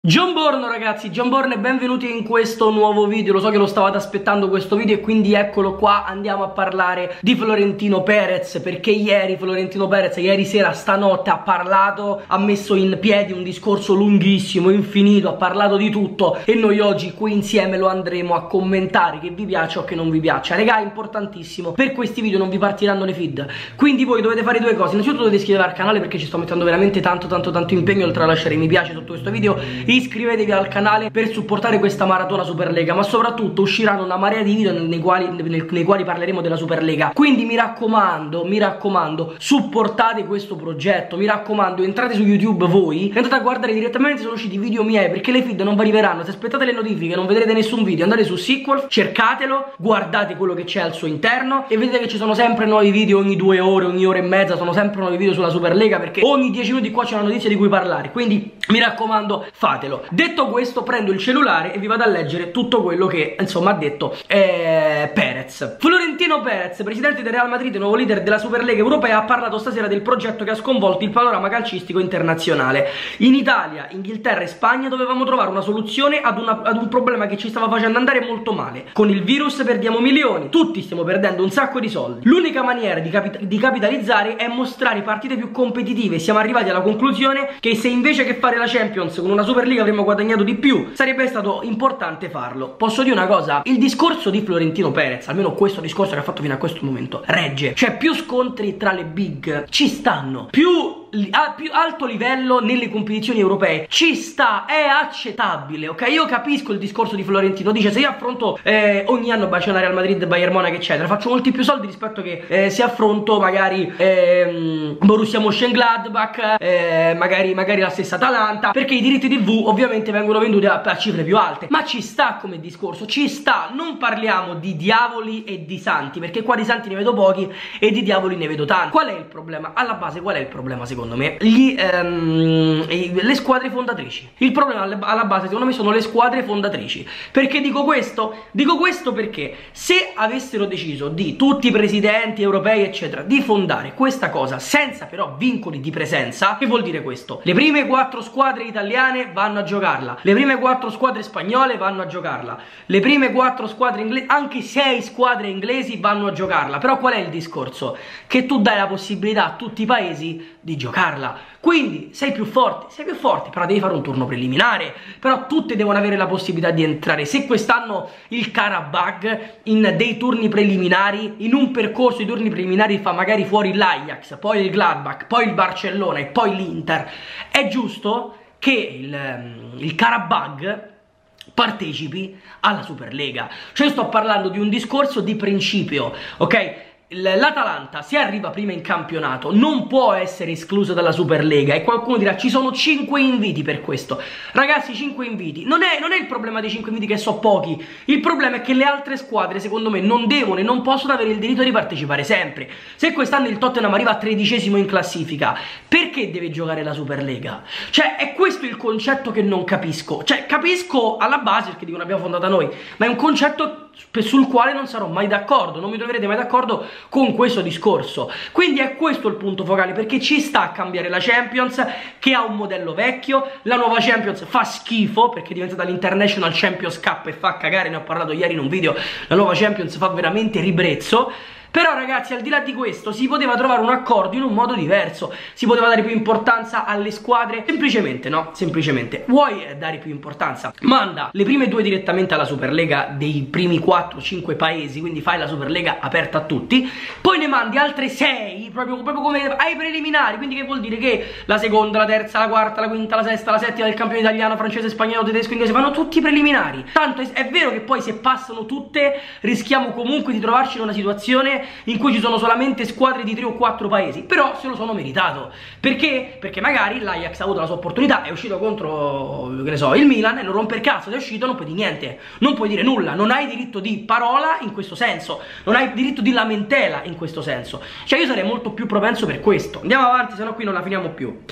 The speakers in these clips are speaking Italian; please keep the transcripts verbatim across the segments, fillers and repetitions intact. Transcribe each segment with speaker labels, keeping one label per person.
Speaker 1: Gianborno ragazzi, Gianborno e benvenuti in questo nuovo video. Lo so che lo stavate aspettando questo video e quindi eccolo qua. Andiamo a parlare di Florentino Perez, perché ieri Florentino Perez, ieri sera, stanotte ha parlato, ha messo in piedi un discorso lunghissimo, infinito, ha parlato di tutto e noi oggi qui insieme lo andremo a commentare, che vi piaccia o che non vi piaccia. Regà, è importantissimo, per questi video non vi partiranno le feed, quindi voi dovete fare due cose. Innanzitutto dovete iscrivervi al canale perché ci sto mettendo veramente tanto tanto tanto impegno, oltre a lasciare mi piace sotto questo video. Iscrivetevi al canale per supportare questa maratona Superlega, ma soprattutto usciranno una marea di video nei quali, nei, nei quali parleremo della Superlega. Quindi mi raccomando, mi raccomando, supportate questo progetto, mi raccomando, entrate su YouTube voi e andate a guardare direttamente, sono usciti video miei, perché le feed non vi arriveranno. Se aspettate le notifiche non vedrete nessun video, andate su Sequel, cercatelo, guardate quello che c'è al suo interno e vedete che ci sono sempre nuovi video ogni due ore, ogni ora e mezza, sono sempre nuovi video sulla Superlega, perché ogni dieci minuti qua c'è una notizia di cui parlare. Quindi mi raccomando, fatelo. Detto questo, prendo il cellulare e vi vado a leggere tutto quello che insomma ha detto eh, Perez. Florentino Perez, presidente del Real Madrid e nuovo leader della Superlega europea, ha parlato stasera del progetto che ha sconvolto il panorama calcistico internazionale. In Italia, Inghilterra e Spagna dovevamo trovare una soluzione ad, una, ad un problema che ci stava facendo andare molto male. Con il virus perdiamo milioni, tutti stiamo perdendo un sacco di soldi. L'unica maniera di, capi di capitalizzare è mostrare partite più competitive. Siamo arrivati alla conclusione che se invece che fare la Champions con una Superliga avremmo guadagnato di più, sarebbe stato importante farlo. Posso dire una cosa? Il discorso di Florentino Perez, almeno questo discorso che ha fatto fino a questo momento, regge. Cioè, più scontri tra le big ci stanno, più a più alto livello nelle competizioni europee ci sta, è accettabile, ok? Io capisco il discorso di Florentino, dice: se io affronto eh, ogni anno Barcellona, Real Madrid, Bayern Monaco eccetera, faccio molti più soldi rispetto che eh, se affronto magari ehm, Borussia Mönchengladbach, eh, magari, magari la stessa Atalanta, perché i diritti tivù ovviamente vengono venduti a, a cifre più alte. Ma ci sta come discorso, ci sta. Non parliamo di diavoli e di santi, perché qua di santi ne vedo pochi e di diavoli ne vedo tanti. Qual è il problema? Alla base qual è il problema secondo me? Gli, ehm, le squadre fondatrici. Il problema alla base secondo me sono le squadre fondatrici. Perché dico questo? Dico questo perché se avessero deciso di tutti i presidenti europei eccetera di fondare questa cosa senza però vincoli di presenza, che vuol dire questo? Le prime quattro squadre italiane vanno a giocarla, le prime quattro squadre spagnole vanno a giocarla, le prime quattro squadre inglesi, anche sei squadre inglesi vanno a giocarla. Però qual è il discorso? Che tu dai la possibilità a tutti i paesi di giocarla. Quindi sei più forte, sei più forte, però devi fare un turno preliminare. Però tutte devono avere la possibilità di entrare. Se quest'anno il Karabag in dei turni preliminari, in un percorso di turni preliminari fa magari fuori l'Ajax, poi il Gladbach, poi il Barcellona e poi l'Inter, è giusto che il, il Karabag partecipi alla Superlega. Cioè sto parlando di un discorso di principio, ok? L'Atalanta, se arriva prima in campionato, non può essere esclusa dalla Superlega. E qualcuno dirà: ci sono cinque inviti per questo. Ragazzi, cinque inviti non è, non è il problema dei cinque inviti, che so pochi. Il problema è che le altre squadre secondo me non devono e non possono avere il diritto di partecipare sempre. Se quest'anno il Tottenham arriva a tredicesimo in classifica, perché deve giocare la Superlega? Cioè, è questo il concetto che non capisco. Cioè, capisco alla base perché dicono abbiamo fondata noi, ma è un concetto sul quale non sarò mai d'accordo, non mi troverete mai d'accordo con questo discorso. Quindi è questo il punto focale, perché ci sta a cambiare la Champions, che ha un modello vecchio. La nuova Champions fa schifo perché è diventata l'International Champions Cup e fa cagare, ne ho parlato ieri in un video. La nuova Champions fa veramente ribrezzo. Però ragazzi, al di là di questo, si poteva trovare un accordo in un modo diverso. Si poteva dare più importanza alle squadre. Semplicemente, no? Semplicemente, vuoi dare più importanza? Manda le prime due direttamente alla Superlega dei primi quattro cinque paesi, quindi fai la Superlega aperta a tutti. Poi ne mandi altre sei, proprio, proprio come ai preliminari. Quindi che vuol dire? Che la seconda, la terza, la quarta, la quinta, la sesta, la settima del campione italiano, francese, spagnolo, tedesco, inglese, vanno tutti i preliminari. Tanto è, è vero che poi se passano tutte rischiamo comunque di trovarci in una situazione in cui ci sono solamente squadre di tre o quattro paesi, però se lo sono meritato. Perché? Perché magari l'Ajax ha avuto la sua opportunità, è uscito contro, che ne so, il Milan e non rompe il cazzo, è uscito, non puoi dire niente, non puoi dire nulla, non hai diritto di parola in questo senso, non hai diritto di lamentela in questo senso. Cioè io sarei molto più propenso per questo. Andiamo avanti, se no qui non la finiamo più.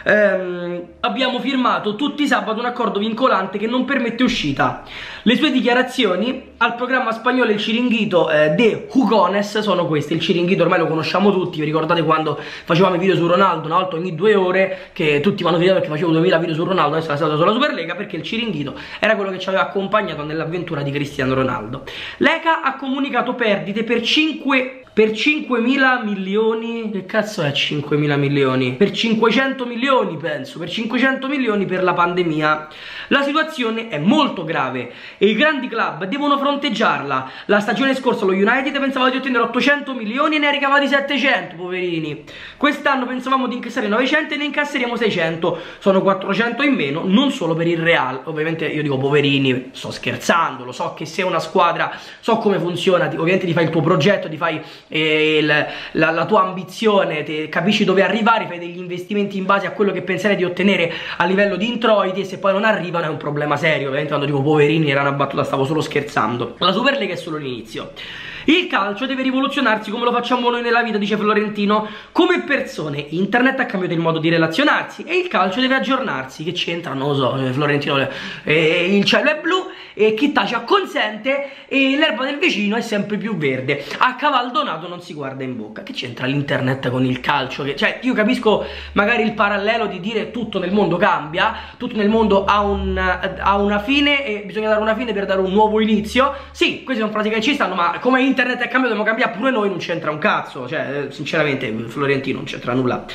Speaker 1: Ehm, abbiamo firmato tutti sabato un accordo vincolante che non permette uscita. Le sue dichiarazioni al programma spagnolo il Chiringuito eh, de Jugones sono questi. Il Chiringuito ormai lo conosciamo tutti, vi ricordate quando facevamo i video su Ronaldo una volta ogni due ore, che tutti mi hanno video perché facevo duemila video su Ronaldo, adesso è stato sulla Superlega, perché il Chiringuito era quello che ci aveva accompagnato nell'avventura di Cristiano Ronaldo. L'E C A ha comunicato perdite per cinque per cinquemila milioni, che cazzo è cinquemila milioni? Per cinquecento milioni penso, per cinquecento milioni per la pandemia. La situazione è molto grave e i grandi club devono fronteggiarla. La stagione scorsa lo United pensava di ottenere ottocento milioni e ne ha ricavati settecento, poverini. Quest'anno pensavamo di incassare novecento e ne incasseremo seicento, sono quattrocento in meno, non solo per il Real. Ovviamente io dico poverini, sto scherzando, lo so che se una squadra, so come funziona, ovviamente ti fai il tuo progetto, ti fai e il, la, la tua ambizione, te, capisci dove arrivare, fai degli investimenti in base a quello che penserai di ottenere a livello di introiti, e se poi non arrivano è un problema serio. Ovviamente quando dico poverini era una battuta, stavo solo scherzando. La Superlega è solo l'inizio. Il calcio deve rivoluzionarsi come lo facciamo noi nella vita, dice Florentino. Come persone, internet ha cambiato il modo di relazionarsi e il calcio deve aggiornarsi. Che c'entra? Non lo so, Florentino, eh, il cielo è blu e chi tace acconsente e l'erba del vicino è sempre più verde. A caval donato non si guarda in bocca. Che c'entra l'internet con il calcio? Che, cioè, io capisco magari il parallelo di dire tutto nel mondo cambia, tutto nel mondo ha, un, ha una fine e bisogna dare una fine per dare un nuovo inizio. Sì, queste sono frasi che ci stanno, ma come internet è cambiato, dobbiamo cambiare pure noi, non c'entra un cazzo. Cioè, sinceramente, Florentino non c'entra nulla.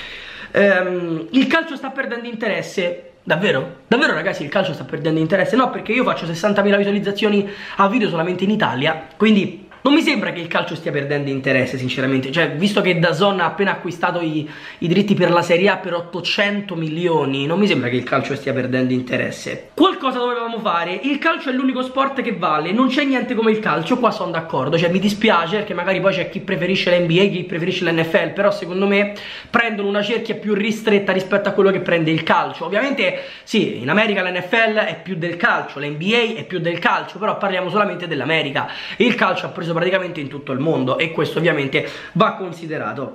Speaker 1: Ehm, il calcio sta perdendo interesse. Davvero? Davvero ragazzi il calcio sta perdendo interesse? No, perché io faccio sessantamila visualizzazioni a video solamente in Italia, quindi non mi sembra che il calcio stia perdendo interesse sinceramente. Cioè, visto che D A Z N ha appena acquistato i, i diritti per la Serie A per ottocento milioni, non mi sembra che il calcio stia perdendo interesse. Qualcosa dovevamo fare, il calcio è l'unico sport che vale, non c'è niente come il calcio, qua sono d'accordo. Cioè mi dispiace perché magari poi c'è chi preferisce l'N B A, chi preferisce l'N F L, però secondo me prendono una cerchia più ristretta rispetto a quello che prende il calcio. Ovviamente sì, in America l'N F L è più del calcio, l'N B A è più del calcio, però parliamo solamente dell'America. Il calcio ha preso praticamente in tutto il mondo e questo ovviamente va considerato.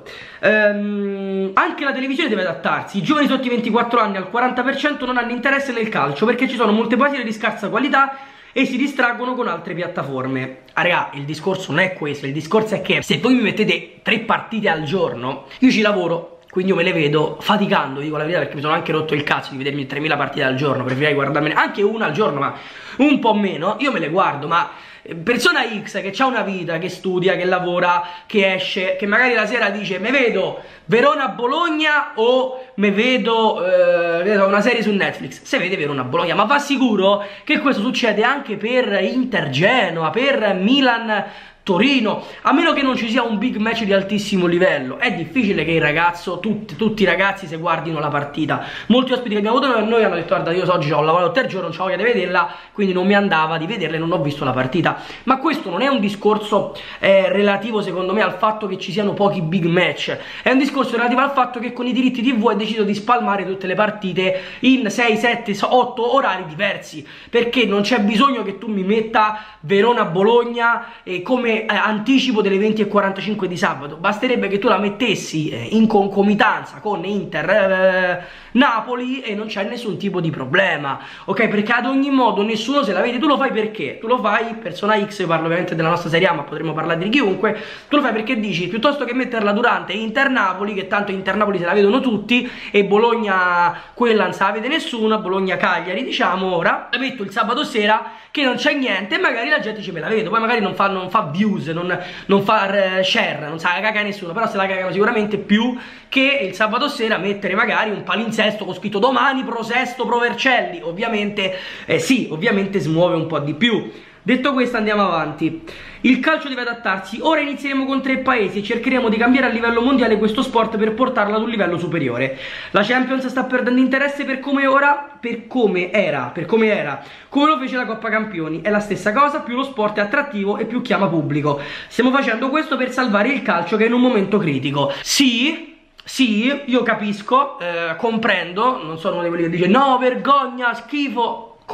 Speaker 1: Ehm, anche la televisione deve adattarsi. I giovani sotto i ventiquattro anni al quaranta per cento non hanno interesse nel calcio perché ci sono molte partite di scarsa qualità e si distraggono con altre piattaforme. Ah raga, il discorso non è questo, il discorso è che se voi mi mettete tre partite al giorno, io ci lavoro, quindi io me le vedo faticando, dico la verità, perché mi sono anche rotto il cazzo di vedermi tremila partite al giorno. Preferirei guardarmene anche una al giorno, ma un po' meno. Io me le guardo, ma persona X che ha una vita, che studia, che lavora, che esce, che magari la sera dice me vedo Verona-Bologna o me vedo eh, una serie su Netflix, se vede Verona-Bologna, ma va sicuro che questo succede anche per Inter-Genoa, per Milan Torino, a meno che non ci sia un big match di altissimo livello. È difficile che il ragazzo, tutti, tutti i ragazzi se guardino la partita. Molti ospiti che abbiamo avuto per noi hanno detto guarda io oggi ho lavorato tre giorni, non c'ho voglia di vederla, quindi non mi andava di vederla e non ho visto la partita. Ma questo non è un discorso eh, relativo secondo me al fatto che ci siano pochi big match, è un discorso relativo al fatto che con i diritti tivù hai deciso di spalmare tutte le partite in sei, sette, otto orari diversi, perché non c'è bisogno che tu mi metta Verona-Bologna eh, come eh, anticipo delle venti e quarantacinque di sabato. Basterebbe che tu la mettessi eh, in concomitanza con Inter eh, Napoli e non c'è nessun tipo di problema, ok? Perché ad ogni modo nessuno se la vede. Tu lo fai perché? Tu lo fai, persona X, io parlo ovviamente della nostra Serie A, ma potremmo parlare di chiunque. Tu lo fai perché dici piuttosto che metterla durante Inter Napoli, che tanto Inter Napoli se la vedono tutti, e Bologna quella non se la vede nessuno, Bologna Cagliari diciamo ora, la metto il sabato sera che non c'è niente e magari la gente ci me la vedo, poi magari non fa, non fa views, non, non fa share, non sa la caga nessuno, però se la cagano sicuramente più che il sabato sera mettere magari un palinsesto con scritto domani pro Sesto pro Vercelli. Ovviamente eh, sì, ovviamente smuove un po' di più. Detto questo andiamo avanti. Il calcio deve adattarsi. Ora inizieremo con tre paesi e cercheremo di cambiare a livello mondiale questo sport per portarlo ad un livello superiore. La Champions sta perdendo interesse per come ora, per come era, per come era, come lo fece la Coppa Campioni. È la stessa cosa, più lo sport è attrattivo e più chiama pubblico. Stiamo facendo questo per salvare il calcio che è in un momento critico. Sì, sì, io capisco, eh, comprendo, non sono uno di quelli che dice no, vergogna, schifo.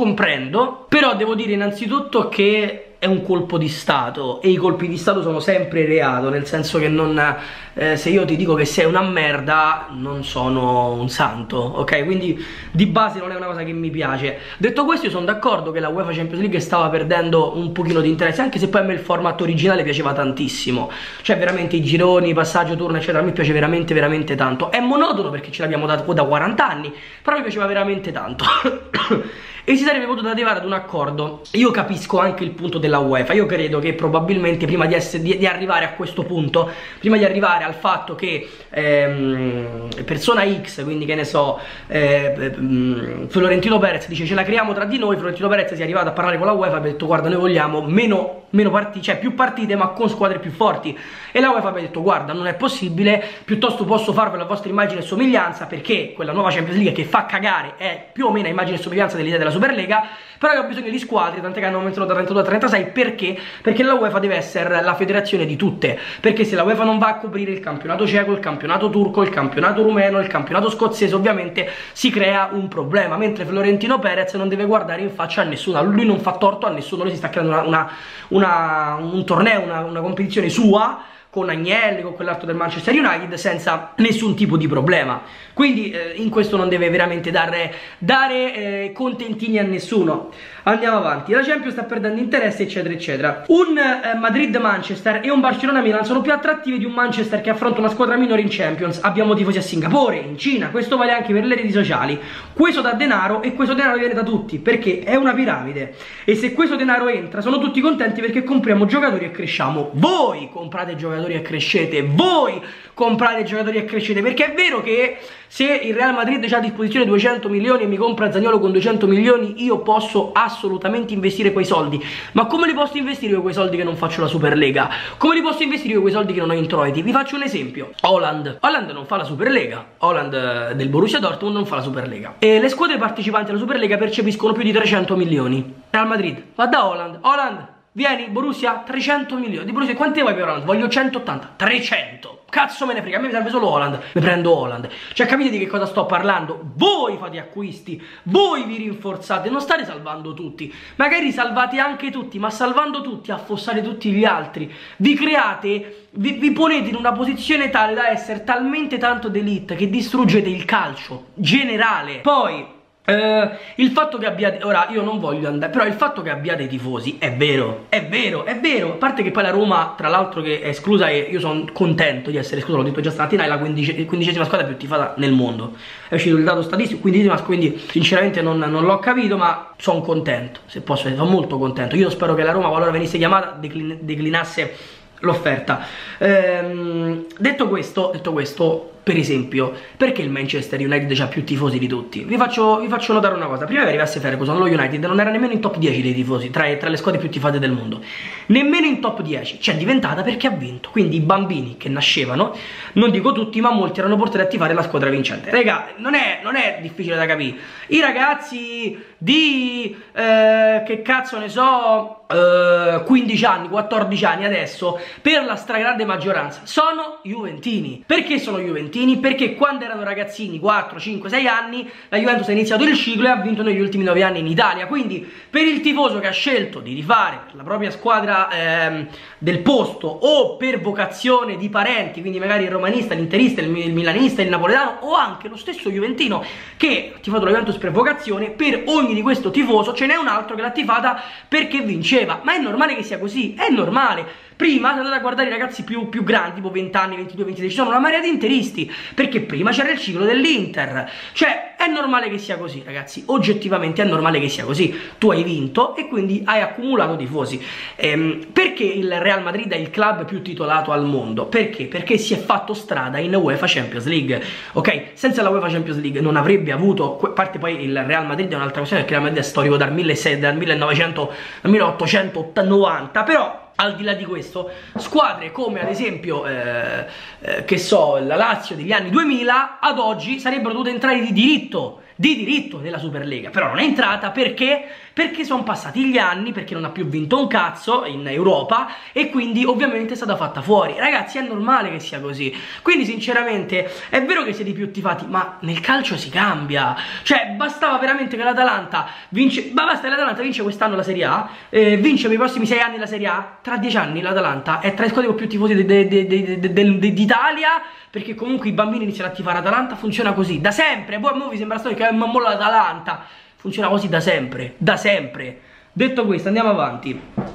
Speaker 1: comprendo, però devo dire innanzitutto che è un colpo di stato e i colpi di stato sono sempre reato, nel senso che non, eh, se io ti dico che sei una merda non sono un santo, ok? Quindi di base non è una cosa che mi piace. Detto questo, io sono d'accordo che la UEFA Champions League stava perdendo un pochino di interesse, anche se poi a me il format originale piaceva tantissimo, cioè veramente i gironi, passaggio, turno eccetera, a me piace veramente veramente tanto. È monotono perché ce l'abbiamo da, da quaranta anni, però mi piaceva veramente tanto. E si sarebbe potuto arrivare ad un accordo. Io capisco anche il punto della UEFA. Io credo che probabilmente prima di, essere, di, di arrivare a questo punto, prima di arrivare al fatto che ehm, persona X, quindi che ne so, eh, Florentino Perez dice ce la creiamo tra di noi, Florentino Perez si è arrivato a parlare con la UEFA e ha detto guarda, noi vogliamo meno, meno partite, cioè più partite ma con squadre più forti. E la UEFA ha detto guarda, non è possibile, piuttosto posso farvi la vostra immagine e somiglianza, perché quella nuova Champions League che fa cagare è più o meno immagine e somiglianza dell'idea della Superlega, però io ho bisogno di squadre, tant'è che hanno aumentato da trentadue a trentasei. Perché? Perché la UEFA deve essere la federazione di tutte, perché se la UEFA non va a coprire il campionato ceco, il campionato turco, il campionato rumeno, il campionato scozzese, ovviamente si crea un problema, mentre Florentino Perez non deve guardare in faccia a nessuno, lui non fa torto a nessuno, lui si sta creando una, una, una, un torneo, una, una competizione sua, con Agnelli, con quell'altro del Manchester United, senza nessun tipo di problema. Quindi eh, in questo non deve veramente dare, dare eh, contentini a nessuno. Andiamo avanti. La Champions sta perdendo interesse, eccetera eccetera. Un eh, Madrid-Manchester e un Barcellona-Milan sono più attrattivi di un Manchester che affronta una squadra minore in Champions. Abbiamo tifosi a Singapore, in Cina, questo vale anche per le reti sociali. Questo dà denaro e questo denaro viene da tutti, perché è una piramide. E se questo denaro entra, sono tutti contenti perché compriamo giocatori e cresciamo. Voi comprate giocatori e crescete, voi comprate giocatori e crescete, perché è vero che se il Real Madrid ha a disposizione duecento milioni e mi compra Zaniolo con duecento milioni, io posso assolutamente investire quei soldi. Ma come li posso investire io quei soldi che non faccio la Superlega? Come li posso investire io quei soldi che non ho introiti? Vi faccio un esempio. Haaland Haaland non fa la Superlega, Haaland del Borussia Dortmund non fa la Superlega, e le squadre partecipanti alla Superlega percepiscono più di trecento milioni. Real Madrid va da Haaland, Haaland vieni, Borussia, trecento milioni. Di Borussia, quanti vuoi per Haaland? Voglio centottanta, trecento. Cazzo me ne frega, a me mi serve solo Haaland. Mi prendo Haaland. Cioè, capite di che cosa sto parlando? Voi fate acquisti, voi vi rinforzate, non state salvando tutti. Magari salvate anche tutti, ma salvando tutti affossate tutti gli altri. Vi create, vi, vi ponete in una posizione tale da essere talmente tanto d'elite che distruggete il calcio generale. Poi Uh, il fatto che abbiate, ora io non voglio andare, però il fatto che abbiate i tifosi è vero, è vero, è vero. A parte che poi la Roma, tra l'altro, che è esclusa, e io sono contento di essere esclusa, l'ho detto già stamattina, è la quindicesima squadra più tifata nel mondo. È uscito il dato statistico, quindicesima, quindi sinceramente non, non l'ho capito, ma sono contento, se posso dire, sono molto contento. Io spero che la Roma, qualora venisse chiamata, declin declinasse l'offerta. Ehm, detto questo, detto questo, per esempio, perché il Manchester United ha più tifosi di tutti? Vi faccio, vi faccio notare una cosa. Prima che arrivasse Ferguson, lo United non era nemmeno in top dieci dei tifosi, tra, tra le squadre più tifate del mondo. Nemmeno in top dieci. C'è diventata perché ha vinto. Quindi i bambini che nascevano, non dico tutti, ma molti erano portati a tifare la squadra vincente. Raga, non è, non è difficile da capire. I ragazzi di, eh, che cazzo ne so, eh, quindici anni, quattordici anni adesso, per la stragrande maggioranza, sono juventini. Perché sono juventini? Perché quando erano ragazzini, quattro, cinque, sei anni, la Juventus ha iniziato il ciclo e ha vinto negli ultimi nove anni in Italia. Quindi per il tifoso che ha scelto di rifare la propria squadra ehm, del posto, o per vocazione di parenti, quindi magari il romanista, l'interista, il, il milanista, il napoletano, o anche lo stesso juventino che ha tifato la Juventus per vocazione, per ogni di questo tifoso ce n'è un altro che l'ha tifata perché vinceva. Ma è normale che sia così, è normale. Prima, se andate a guardare i ragazzi più, più grandi, tipo venti anni, ventidue, ventitré, ci sono una marea di interisti, perché prima c'era il ciclo dell'Inter. Cioè, è normale che sia così, ragazzi, oggettivamente è normale che sia così. Tu hai vinto e quindi hai accumulato tifosi. Ehm, perché il Real Madrid è il club più titolato al mondo? Perché? Perché si è fatto strada in UEFA Champions League, ok? Senza la UEFA Champions League non avrebbe avuto, a parte poi il Real Madrid è un'altra questione, perché il Real Madrid è storico dal millenovecento, dal milleottocentonovanta, però al di là di questo, squadre come ad esempio, eh, eh, che so, la Lazio degli anni duemila, ad oggi sarebbero dovute entrare di diritto, di diritto nella Superlega, però non è entrata perché? Perché sono passati gli anni, perché non ha più vinto un cazzo in Europa e quindi ovviamente è stata fatta fuori. Ragazzi, è normale che sia così. Quindi sinceramente è vero che siete più tifati, ma nel calcio si cambia. Cioè bastava veramente che l'Atalanta vince, ma basta che l'Atalanta vince quest'anno la Serie A, eh, vince per i prossimi sei anni la Serie A, tra dieci anni l'Atalanta è tra le squadre con più tifosi d'Italia, perché comunque i bambini iniziano a tifare Atalanta, funziona così da sempre. Poi a voi vi sembra storico che è mamma l'Atalanta, funziona così da sempre, da sempre. Detto questo, andiamo avanti.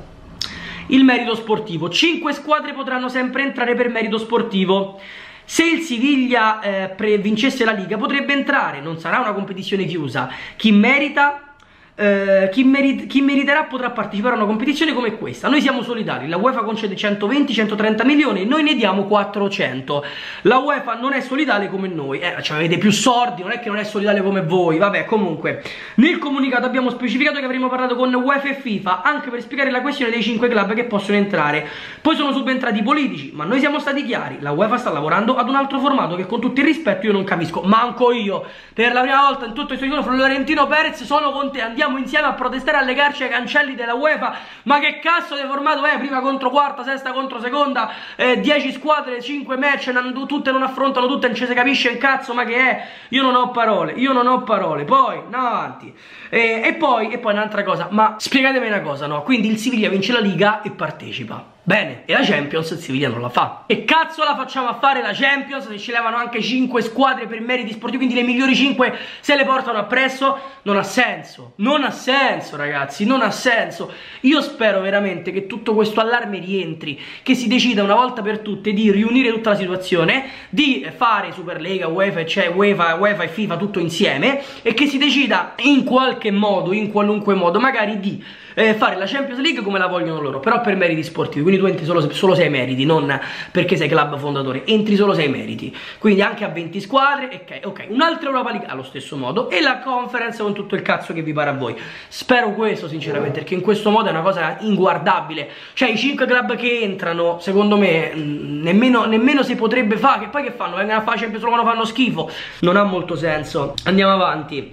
Speaker 1: Il merito sportivo: cinque squadre potranno sempre entrare per merito sportivo. Se il Siviglia eh, vincesse la Liga potrebbe entrare, non sarà una competizione chiusa. Chi merita Uh, chi, merit chi meriterà potrà partecipare a una competizione come questa. Noi siamo solidari, la UEFA concede centoventi centotrenta milioni e noi ne diamo quattrocento. La UEFA non è solidale come noi, eh, cioè avete più soldi, non è che non è solidale come voi. Vabbè, comunque nel comunicato abbiamo specificato che avremmo parlato con UEFA e FIFA anche per spiegare la questione dei cinque club che possono entrare. Poi sono subentrati i politici, ma noi siamo stati chiari, la UEFA sta lavorando ad un altro formato che con tutto il rispetto io non capisco. Manco io, per la prima volta in tutto il suo Florentino Perez sono con te, andiamo insieme a protestare alle legarci ai cancelli della UEFA. Ma che cazzo di formato è? Prima contro quarta, sesta contro seconda, eh, dieci squadre, cinque match, non, tutte non affrontano tutte, non ci si capisce un cazzo, ma che è? Io non ho parole, io non ho parole. Poi, no, avanti. Eh, e poi, e poi un'altra cosa, ma spiegatemi una cosa, no? Quindi il Siviglia vince la Liga e partecipa. Bene, e la Champions il Siviglia non la fa. E cazzo la facciamo a fare la Champions se ci levano anche cinque squadre per meriti sportivi, quindi le migliori cinque se le portano appresso? Non ha senso, non ha senso ragazzi, non ha senso. Io spero veramente che tutto questo allarme rientri, che si decida una volta per tutte di riunire tutta la situazione, di fare Superlega, UEFA, cioè UEFA, UEFA e FIFA tutto insieme, e che si decida in qualche modo, in qualunque modo, magari di eh, fare la Champions League come la vogliono loro, però per meriti sportivi. Quindi tu entri solo, solo sei meriti, non perché sei club fondatore, entri solo sei meriti, quindi anche a venti squadre. Ok, ok, un'altra Europa League allo stesso modo, e la Conference con tutto il cazzo che vi pare a voi. Spero questo sinceramente, perché in questo modo è una cosa inguardabile. Cioè i cinque club che entrano, secondo me mh, nemmeno, nemmeno si potrebbe fare, che poi che fanno? Vengono a fare Champions solo quando fanno schifo, non ha molto senso. Andiamo avanti.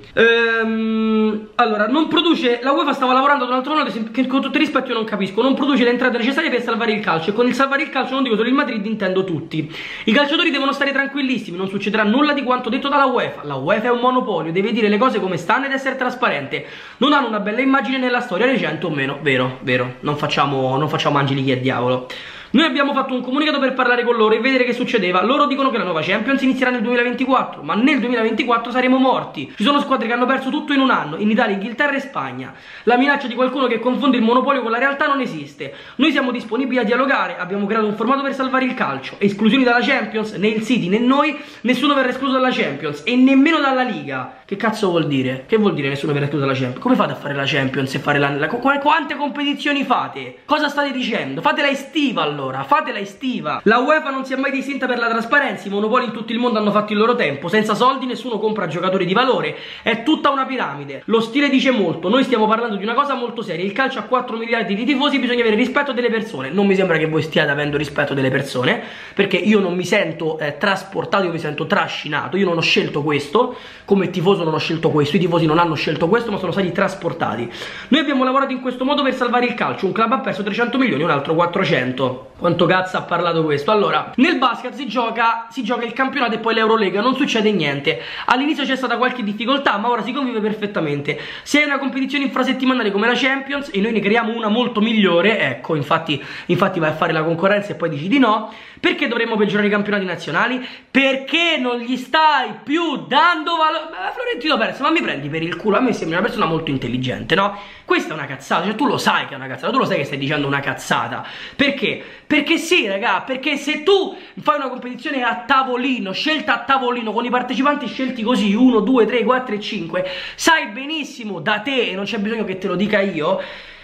Speaker 1: ehm, allora, non produce, la UEFA stava lavorando ad un altro modo che con tutto il rispetto io non capisco, non produce le entrate necessarie per salvare il calcio, e con il salvare il calcio non dico solo il Madrid, intendo tutti. I calciatori devono stare tranquillissimi, non succederà nulla di quanto detto dalla UEFA. La UEFA è un monopolio, deve dire le cose come stanno ed essere trasparente. Non hanno una bella immagine nella storia recente, o meno. Vero, vero, non facciamo, non facciamo angeli chi è diavolo. Noi abbiamo fatto un comunicato per parlare con loro e vedere che succedeva. Loro dicono che la nuova Champions inizierà nel duemilaventiquattro, ma nel duemilaventiquattro saremo morti. Ci sono squadre che hanno perso tutto in un anno, in Italia, Inghilterra e Spagna. La minaccia di qualcuno che confonde il monopolio con la realtà non esiste. Noi siamo disponibili a dialogare, abbiamo creato un formato per salvare il calcio. Esclusioni dalla Champions, né il City né noi, nessuno verrà escluso dalla Champions e nemmeno dalla Liga. Che cazzo vuol dire? Che vuol dire nessuno verrà escluso dalla Champions? Come fate a fare la Champions e fare la... la quante competizioni fate? Cosa state dicendo? Fatela estiva allora, fatela estiva. La UEFA non si è mai distinta per la trasparenza, i monopoli in tutto il mondo hanno fatto il loro tempo, senza soldi nessuno compra giocatori di valore, è tutta una piramide. Lo stile dice molto, noi stiamo parlando di una cosa molto seria, il calcio ha quattro miliardi di tifosi, bisogna avere rispetto delle persone. Non mi sembra che voi stiate avendo rispetto delle persone, perché io non mi sento eh, trasportato, io mi sento trascinato, io non ho scelto questo, come tifoso non ho scelto questo, i tifosi non hanno scelto questo, ma sono stati trasportati. Noi abbiamo lavorato in questo modo per salvare il calcio, un club ha perso trecento milioni, un altro quattrocento. Quanto cazzo ha parlato questo? Allora, nel basket si gioca, si gioca il campionato e poi l'Eurolega, non succede niente. All'inizio c'è stata qualche difficoltà, ma ora si convive perfettamente. Se è una competizione infrasettimanale come la Champions e noi ne creiamo una molto migliore, ecco, infatti, infatti vai a fare la concorrenza e poi dici di no, perché dovremmo peggiorare i campionati nazionali? Perché non gli stai più dando valore? Florentino Perez, ma mi prendi per il culo? A me sembra una persona molto intelligente, no? Questa è una cazzata, cioè tu lo sai che è una cazzata, tu lo sai che stai dicendo una cazzata. Perché? Perché sì, raga, perché se tu fai una competizione a tavolino, scelta a tavolino, con i partecipanti scelti così, uno, due, tre, quattro e cinque, sai benissimo da te, e non c'è bisogno che te lo dica io,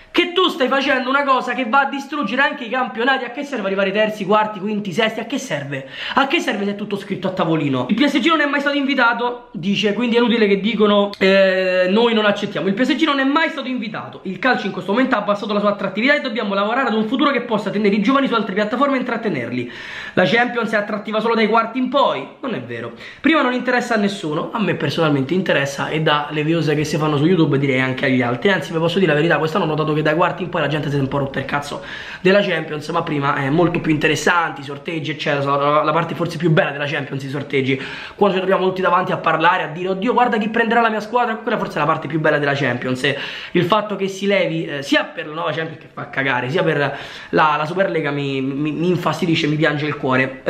Speaker 1: che tu stai facendo una cosa che va a distruggere anche i campionati. A che serve arrivare terzi, quarti, quinti, sesti? A che serve? A che serve se è tutto scritto a tavolino? Il P S G non è mai stato invitato, dice, quindi è inutile che dicono eh, noi non accettiamo. Il P S G non è mai stato invitato. Il calcio in questo momento ha abbassato la sua attrattività e dobbiamo lavorare ad un futuro che possa tenere i giovani su altre piattaforme e intrattenerli. La Champions è attrattiva solo dai quarti in poi? Non è vero. Prima non interessa a nessuno, a me personalmente interessa, e dalle views che si fanno su YouTube direi anche agli altri. Anzi, vi posso dire la verità, quest'anno ho notato che dai quarti in poi la gente si è un po' rotta il cazzo della Champions, ma prima è molto più interessanti, i sorteggi eccetera, la, la parte forse più bella della Champions, i sorteggi, quando ci troviamo tutti davanti a parlare, a dire oddio guarda chi prenderà la mia squadra, quella forse è la parte più bella della Champions. E il fatto che si levi eh, sia per la nuova Champions, che fa cagare, sia per la, la Superlega mi, mi, mi infastidisce, mi piange il cuore.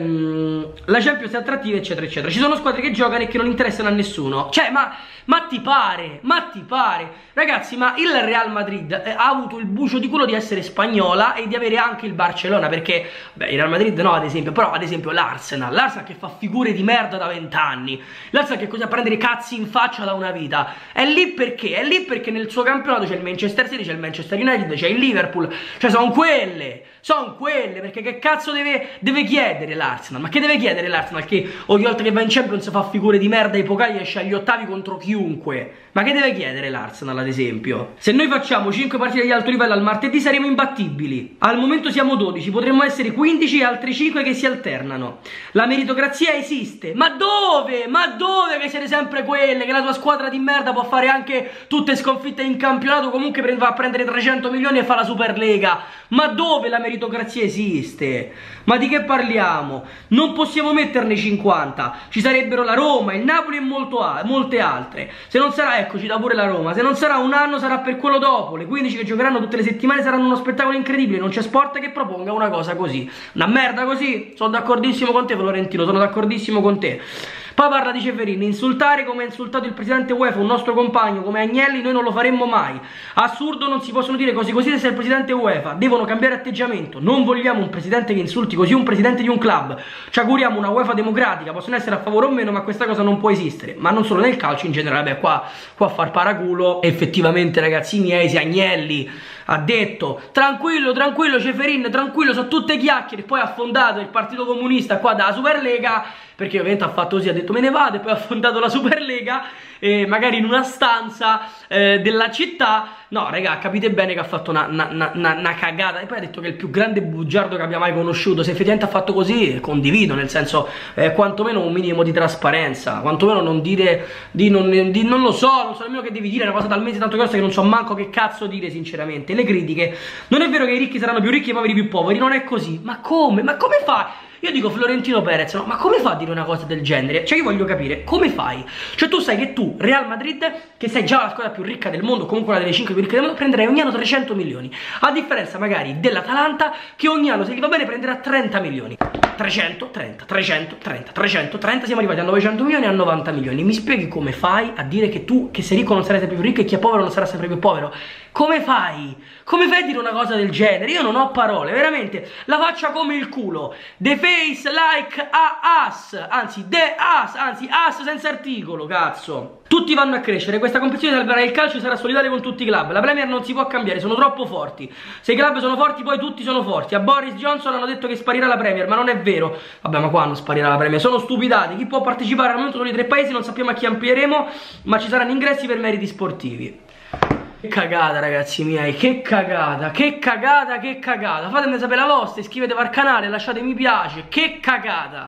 Speaker 1: ehm, la Champions è attrattiva eccetera eccetera, ci sono squadre che giocano e che non interessano a nessuno, cioè ma, ma ti pare, ma ti pare ragazzi, ma il Real Madrid ha avuto il bucio di culo di essere spagnola e di avere anche il Barcellona, perché beh, il Real Madrid no ad esempio, però ad esempio l'Arsenal, l'Arsenal che fa figure di merda da vent'anni, l'Arsenal che così a prendere cazzi in faccia da una vita, è lì perché? È lì perché nel suo campionato c'è il Manchester City, c'è il Manchester United, c'è il Liverpool, cioè sono quelle, sono quelle, perché che cazzo deve, deve chiedere l'Arsenal? Ma che deve chiedere l'Arsenal? Che ogni volta che va in Champions fa figure di merda ai pokali e esce agli ottavi contro chiunque? Ma che deve chiedere l'Arsenal ad esempio? Se noi facciamo cinque partite di alto livello al martedì saremo imbattibili. Al momento siamo dodici, potremmo essere quindici e altri cinque che si alternano. La meritocrazia esiste. Ma dove? Ma dove che siete sempre quelle? Che la tua squadra di merda può fare anche tutte sconfitte in campionato, comunque va a prendere trecento milioni e fa la Superlega. Ma dove la meritocrazia esiste? Ma di che parliamo? Non possiamo metterne cinquanta. Ci sarebbero la Roma, il Napoli e molto a molte altre. Se non sarà, ecco, ci dà pure la Roma. Se non sarà un anno sarà per quello dopo. Le quindici che giocheranno tutte le settimane saranno uno spettacolo incredibile. Non c'è sport che proponga una cosa così. Una merda così? Sono d'accordissimo con te Florentino, sono d'accordissimo con te. Poi parla di Ceferin, insultare come ha insultato il presidente UEFA, un nostro compagno come Agnelli, noi non lo faremmo mai. Assurdo, non si possono dire cose così se sei il presidente UEFA, devono cambiare atteggiamento. Non vogliamo un presidente che insulti così un presidente di un club. Ci auguriamo una UEFA democratica, possono essere a favore o meno, ma questa cosa non può esistere. Ma non solo nel calcio, in generale, beh, qua, qua a far paraculo. Effettivamente ragazzi miei, se Agnelli ha detto tranquillo, tranquillo Ceferin, tranquillo, sono tutte chiacchiere, poi ha fondato il Partito Comunista qua dalla Superlega, perché ovviamente ha fatto così, ha detto me ne vado, e poi ha fondato la Superlega, eh, magari in una stanza eh, della città. No raga, capite bene che ha fatto una, una, una, una cagata. E poi ha detto che è il più grande bugiardo che abbia mai conosciuto. Se effettivamente ha fatto così, condivido, nel senso eh, quantomeno un minimo di trasparenza, quantomeno non dire di non, di, non lo so, non so nemmeno che devi dire, è una cosa talmente tanto grossa che non so manco che cazzo dire sinceramente. Le critiche, non è vero che i ricchi saranno più ricchi e i poveri più poveri, non è così. Ma come? Ma come fa? Io dico Florentino Perez, no? Ma come fa a dire una cosa del genere? Cioè io voglio capire, come fai? Cioè tu sai che tu, Real Madrid, che sei già la squadra più ricca del mondo, comunque una delle cinque più ricche del mondo, prenderai ogni anno trecento milioni. A differenza magari dell'Atalanta, che ogni anno se gli va bene prenderà trenta milioni. trecentotrenta, trecentotrenta, trecentotrenta, siamo arrivati a novecento milioni e a novanta milioni. Mi spieghi come fai a dire che tu, che sei ricco, non sarai sempre più ricco e chi è povero non sarà sempre più povero? Come fai? Come fai a dire una cosa del genere? Io non ho parole, veramente. La faccia come il culo. The face like a us. Anzi, the us, anzi us senza articolo, cazzo. Tutti vanno a crescere, questa competizione salverà il calcio e sarà solidale con tutti i club. La Premier non si può cambiare, sono troppo forti. Se i club sono forti poi tutti sono forti. A Boris Johnson hanno detto che sparirà la Premier, ma non è vero. Vabbè, ma quando sparirà la Premier? Sono stupidati. Chi può partecipare al momento sono i tre paesi, non sappiamo a chi amplieremo, ma ci saranno ingressi per meriti sportivi. Che cagata ragazzi miei, che cagata, che cagata, che cagata. Fatemi sapere la vostra, iscrivetevi al canale, lasciate mi piace, che cagata.